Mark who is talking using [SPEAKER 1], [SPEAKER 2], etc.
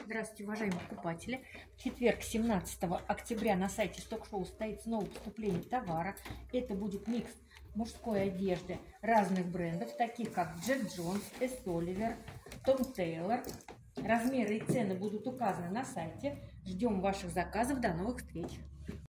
[SPEAKER 1] Здравствуйте, уважаемые покупатели. В четверг, 17 октября, на сайте Сток-Шоу состоится новое поступление товара. Это будет микс мужской одежды разных брендов, таких как Джек Джонс, Эс Оливер, Том Тейлор. Размеры и цены будут указаны на сайте. Ждем ваших заказов. До новых встреч!